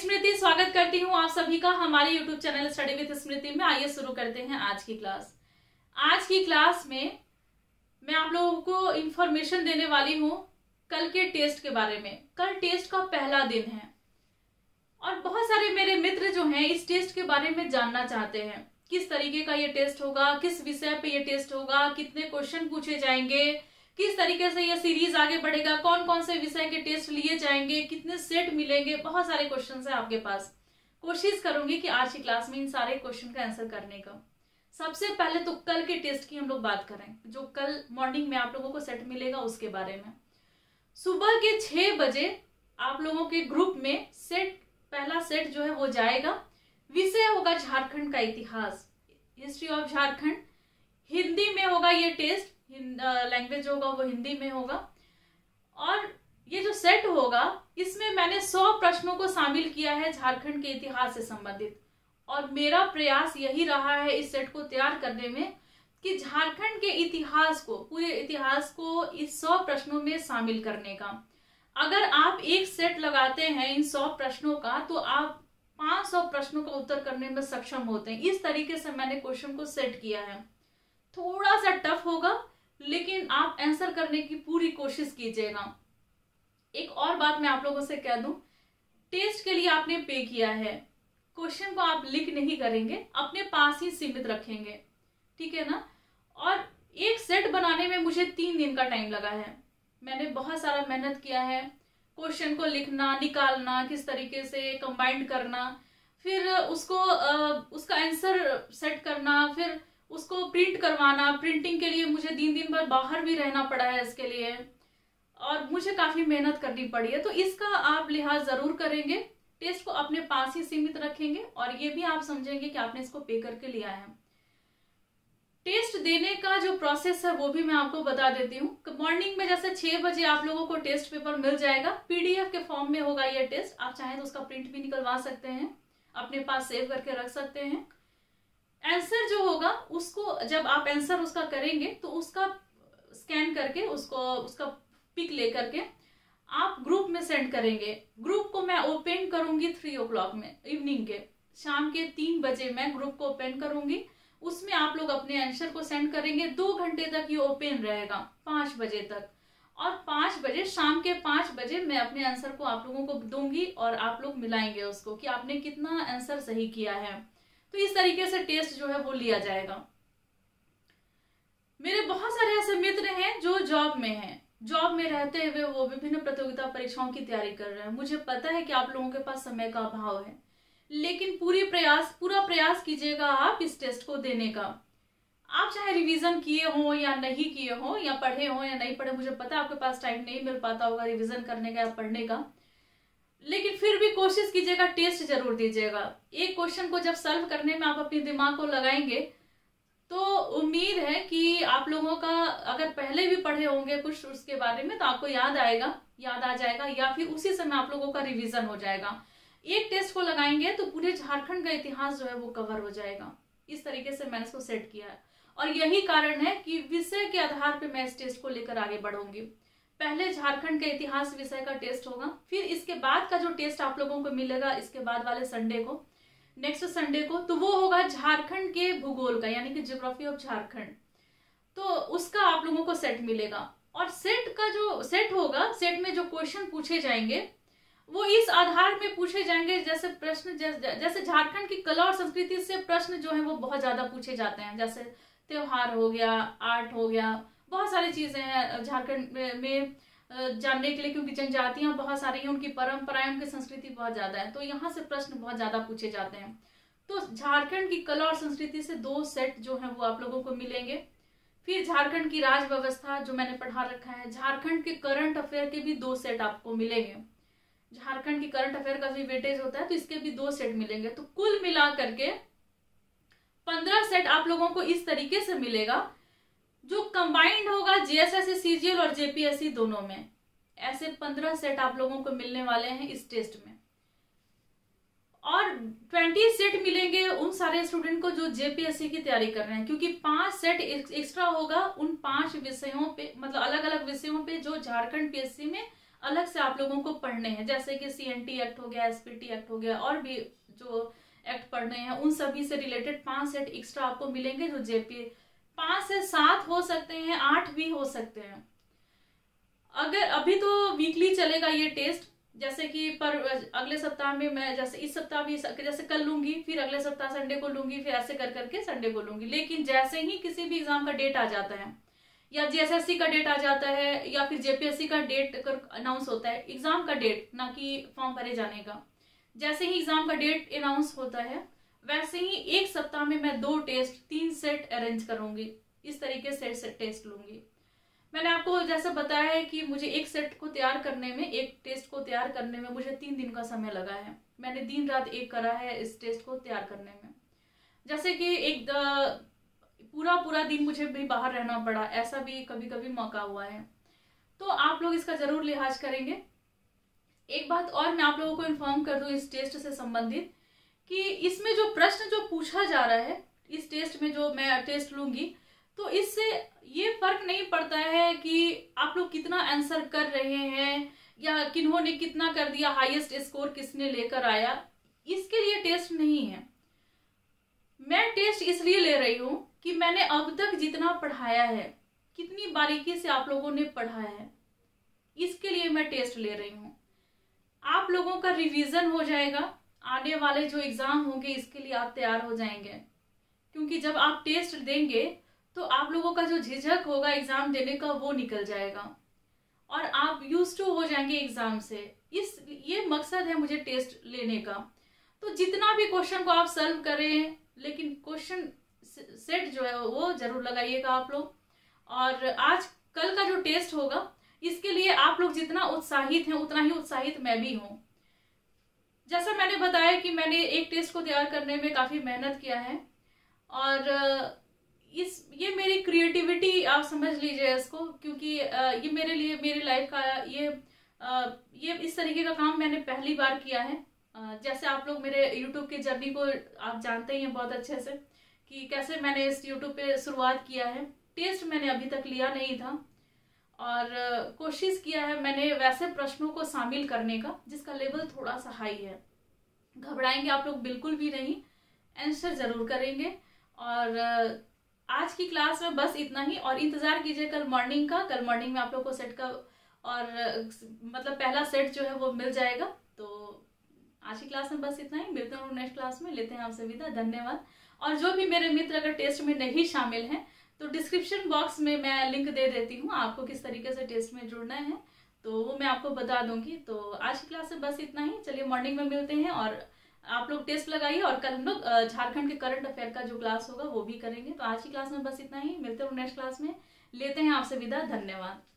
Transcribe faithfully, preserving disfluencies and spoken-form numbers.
स्मृति स्वागत करती हूँ आप सभी का हमारे YouTube channel study with Smriti में। आइए शुरू करते हैं आज की क्लास। आज की क्लास में मैं आप लोगों को इंफॉर्मेशन देने वाली हूँ कल के टेस्ट के बारे में। कल टेस्ट का पहला दिन है और बहुत सारे मेरे मित्र जो हैं इस टेस्ट के बारे में जानना चाहते हैं किस तरीके का ये टेस्ट होगा, किस विषय पे ये टेस्ट होगा, कितने क्वेश्चन पूछे जाएंगे, किस तरीके से ये सीरीज आगे बढ़ेगा, कौन कौन से विषय के टेस्ट लिए जाएंगे, कितने सेट मिलेंगे। बहुत सारे क्वेश्चन है आपके पास। कोशिश करूंगी कि आज की क्लास में इन सारे क्वेश्चन का आंसर करने का। सबसे पहले तो कल के टेस्ट की हम लोग बात करें, जो कल मॉर्निंग में आप लोगों को सेट मिलेगा उसके बारे में। सुबह के छह बजे आप लोगों के ग्रुप में सेट पहला सेट जो है वो जाएगा। विषय होगा झारखंड का इतिहास, हिस्ट्री ऑफ झारखंड। हिंदी में होगा ये टेस्ट, लैंग्वेज होगा वो हिंदी में होगा। और ये जो सेट होगा इसमें मैंने सौ प्रश्नों को शामिल किया है झारखंड के इतिहास से संबंधित। और मेरा प्रयास यही रहा है इस सेट को तैयार करने में कि झारखंड के इतिहास को, पूरे इतिहास को इस सौ प्रश्नों में शामिल करने का। अगर आप एक सेट लगाते हैं इन सौ प्रश्नों का तो आप पांच सौ प्रश्नों का उत्तर करने में सक्षम होते हैं। इस तरीके से मैंने क्वेश्चन को सेट किया है। थोड़ा सा टफ होगा लेकिन आप आंसर करने की पूरी कोशिश कीजिएगा। एक और बात मैं आप लोगों से कह दूं, टेस्ट के लिए आपने पे किया है, क्वेश्चन को आप लिख नहीं करेंगे, अपने पास ही सीमित रखेंगे, ठीक है ना। और एक सेट बनाने में मुझे तीन दिन का टाइम लगा है। मैंने बहुत सारा मेहनत किया है, क्वेश्चन को लिखना, निकालना, किस तरीके से कंबाइंड करना, फिर उसको उसका आंसर सेट करना, फिर उसको प्रिंट करवाना। प्रिंटिंग के लिए मुझे दिन दिन भर बाहर भी रहना पड़ा है इसके लिए और मुझे काफी मेहनत करनी पड़ी है। तो इसका आप लिहाज जरूर करेंगे, टेस्ट को अपने पास ही सीमित रखेंगे और ये भी आप समझेंगे कि आपने इसको पे करके लिया है। टेस्ट देने का जो प्रोसेस है वो भी मैं आपको बता देती हूँ। मॉर्निंग में जैसे छह बजे आप लोगों को टेस्ट पेपर मिल जाएगा, पीडीएफ के फॉर्म में होगा ये टेस्ट। आप चाहें तो उसका प्रिंट भी निकलवा सकते हैं, अपने पास सेव करके रख सकते हैं। आंसर जो होगा उसको जब आप आंसर उसका करेंगे तो उसका स्कैन करके उसको उसका पिक लेकर के आप ग्रुप में सेंड करेंगे। ग्रुप को मैं ओपन करूंगी थ्री ओ क्लॉक में, इवनिंग के शाम के तीन बजे मैं ग्रुप को ओपन करूंगी। उसमें आप लोग अपने आंसर को सेंड करेंगे। दो घंटे तक ये ओपन रहेगा, पांच बजे तक। और पांच बजे शाम के पांच बजे मैं अपने आंसर को आप लोगों को दूंगी और आप लोग मिलाएंगे उसको कि आपने कितना आंसर सही किया है। तो इस तरीके से टेस्ट जो है वो लिया जाएगा। मेरे बहुत सारे ऐसे मित्र हैं जो जॉब में हैं, जॉब में रहते हुए वो विभिन्न प्रतियोगिता परीक्षाओं की तैयारी कर रहे हैं। मुझे पता है कि आप लोगों के पास समय का अभाव है, लेकिन पूरी प्रयास पूरा प्रयास कीजिएगा आप इस टेस्ट को देने का। आप चाहे रिवीजन किए हो या नहीं किए हो, या पढ़े हो या नहीं पढ़े, मुझे पता है आपके पास टाइम नहीं मिल पाता होगा रिवीजन करने का या पढ़ने का, लेकिन फिर भी कोशिश कीजिएगा, टेस्ट जरूर दीजिएगा। एक क्वेश्चन को जब सॉल्व करने में आप अपने दिमाग को लगाएंगे तो उम्मीद है कि आप लोगों का, अगर पहले भी पढ़े होंगे कुछ उसके बारे में, तो आपको याद आएगा याद आ जाएगा या फिर उसी समय आप लोगों का रिवीजन हो जाएगा। एक टेस्ट को लगाएंगे तो पूरे झारखंड का इतिहास जो है वो कवर हो जाएगा। इस तरीके से मैंने इसको सेट किया है और यही कारण है कि विषय के आधार पर मैं इस टेस्ट को लेकर आगे बढ़ूंगी। पहले झारखंड के इतिहास विषय का टेस्ट होगा, फिर इसके बाद का जो टेस्ट आप लोगों को मिलेगा इसके बाद वाले संडे को, नेक्स्ट संडे को, तो वो होगा झारखंड के भूगोल का, यानी कि ज्योग्राफी ऑफ झारखंड। तो उसका आप लोगों को सेट मिलेगा। और सेट का जो सेट होगा, सेट में जो क्वेश्चन पूछे जाएंगे वो इस आधार में पूछे जाएंगे, जैसे प्रश्न जैसे झारखंड की कला और संस्कृति से प्रश्न जो है वो बहुत ज्यादा पूछे जाते हैं। जैसे त्योहार हो गया, आर्ट हो गया, बहुत सारी चीजें हैं झारखंड में जानने के लिए, क्योंकि जनजातियां बहुत सारी हैं, उनकी परंपराएं, उनकी संस्कृति बहुत ज्यादा है, तो यहाँ से प्रश्न बहुत ज्यादा पूछे जाते हैं। तो झारखंड की कला और संस्कृति से दो सेट जो है वो आप लोगों को मिलेंगे। फिर झारखंड की राज व्यवस्था जो मैंने पढ़ा रखा है, झारखंड के करंट अफेयर के भी दो सेट आपको मिलेंगे। झारखंड की करंट अफेयर का भी वेटेज होता है तो इसके भी दो सेट मिलेंगे। तो कुल मिला करके पंद्रह सेट आप लोगों को इस तरीके से मिलेगा, जो कंबाइंड होगा जेएसएससी सीजीएल और जेपीएससी दोनों में। ऐसे पंद्रह सेट आप लोगों को मिलने वाले हैं इस टेस्ट में। और बीस सेट मिलेंगे उन सारे स्टूडेंट को जो जेपीएससी की तैयारी कर रहे हैं, क्योंकि पांच सेट एक्स्ट्रा होगा उन पांच विषयों पे, मतलब अलग अलग विषयों पे जो झारखंड पीएससी में अलग से आप लोगों को पढ़ने हैं, जैसे कि सी एन टी एक्ट हो गया, एस पी टी एक्ट हो गया, और भी जो एक्ट पढ़ने हैं उन सभी से रिलेटेड पांच सेट एक्स्ट्रा आपको मिलेंगे। जो जेपी पांच से सात हो सकते हैं, आठ भी हो सकते हैं। अगर अभी तो वीकली चलेगा ये टेस्ट, जैसे कि पर अगले सप्ताह में मैं जैसे इस सप्ताह भी जैसे कल लूंगी, फिर अगले सप्ताह संडे को लूंगी, फिर ऐसे कर करके संडे को लूंगी। लेकिन जैसे ही किसी भी एग्जाम का डेट आ जाता है, या जे एस एस सी का डेट आ जाता है, या फिर जे पी एस सी का डेट अनाउंस होता है, एग्जाम का डेट ना कि फॉर्म भरे जाने का, जैसे ही एग्जाम का डेट अनाउंस होता है वैसे ही एक सप्ताह में मैं दो टेस्ट तीन सेट अरेंज करूंगी। इस तरीके से सेट टेस्ट लूंगी। मैंने आपको जैसे बताया है कि मुझे एक सेट को तैयार करने में, एक टेस्ट को तैयार करने में मुझे तीन दिन का समय लगा है। मैंने दिन रात एक करा है इस टेस्ट को तैयार करने में। जैसे कि एक पूरा पूरा दिन मुझे भी बाहर रहना पड़ा, ऐसा भी कभी कभी मौका हुआ है। तो आप लोग इसका जरूर लिहाज करेंगे। एक बात और मैं आप लोगों को इन्फॉर्म कर दूं इस टेस्ट से संबंधित, कि इसमें जो प्रश्न जो पूछा जा रहा है इस टेस्ट में, जो मैं टेस्ट लूंगी, तो इससे ये फर्क नहीं पड़ता है कि आप लोग कितना आंसर कर रहे हैं या किन्होंने कितना कर दिया, हाईएस्ट स्कोर किसने लेकर आया, इसके लिए टेस्ट नहीं है। मैं टेस्ट इसलिए ले रही हूं कि मैंने अब तक जितना पढ़ाया है, कितनी बारीकी से आप लोगों ने पढ़ा है, इसके लिए मैं टेस्ट ले रही हूं। आप लोगों का रिवीजन हो जाएगा, आने वाले जो एग्जाम होंगे इसके लिए आप तैयार हो जाएंगे। क्योंकि जब आप टेस्ट देंगे तो आप लोगों का जो झिझक होगा एग्जाम देने का वो निकल जाएगा और आप यूज टू हो जाएंगे एग्जाम से। इस ये मकसद है मुझे टेस्ट लेने का। तो जितना भी क्वेश्चन को आप सॉल्व करें, लेकिन क्वेश्चन सेट जो है वो जरूर लगाइएगा आप लोग। और आज कल का जो टेस्ट होगा इसके लिए आप लोग जितना उत्साहित हैं उतना ही उत्साहित मैं भी हूं। जैसा मैंने बताया कि मैंने एक टेस्ट को तैयार करने में काफी मेहनत किया है, और इस ये मेरी क्रिएटिविटी आप समझ लीजिए इसको, क्योंकि ये मेरे लिए मेरी लाइफ का ये ये इस तरीके का काम मैंने पहली बार किया है। जैसे आप लोग मेरे यूट्यूब की जर्नी को आप जानते ही हैं बहुत अच्छे से कि कैसे मैंने इस यूट्यूब पे शुरुआत किया है। टेस्ट मैंने अभी तक लिया नहीं था और कोशिश किया है मैंने वैसे प्रश्नों को शामिल करने का जिसका लेवल थोड़ा सा हाई है। घबराएंगे आप लोग बिल्कुल भी नहीं, आंसर जरूर करेंगे। और आज की क्लास में बस इतना ही, और इंतजार कीजिए कल मॉर्निंग का। कल मॉर्निंग में आप लोग को सेट का और मतलब पहला सेट जो है वो मिल जाएगा। तो आज की क्लास में बस इतना ही, मिलते हैं नेक्स्ट क्लास में, लेते हैं आपसे विदा, धन्यवाद। और जो भी मेरे मित्र अगर टेस्ट में नहीं शामिल हैं तो डिस्क्रिप्शन बॉक्स में मैं लिंक दे देती हूँ, आपको किस तरीके से टेस्ट में जुड़ना है तो वो मैं आपको बता दूंगी। तो आज की क्लास में बस इतना ही, चलिए मॉर्निंग में मिलते हैं और आप लोग टेस्ट लगाइए। और कल हम लोग झारखंड के करंट अफेयर का जो क्लास होगा वो भी करेंगे। तो आज की क्लास में बस इतना ही, मिलते हैं नेक्स्ट क्लास में, लेते हैं आपसे विदा, धन्यवाद।